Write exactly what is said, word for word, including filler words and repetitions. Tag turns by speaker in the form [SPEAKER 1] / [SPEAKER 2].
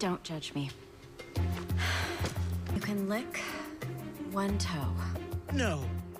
[SPEAKER 1] Don't judge me. You can lick one toe.
[SPEAKER 2] No,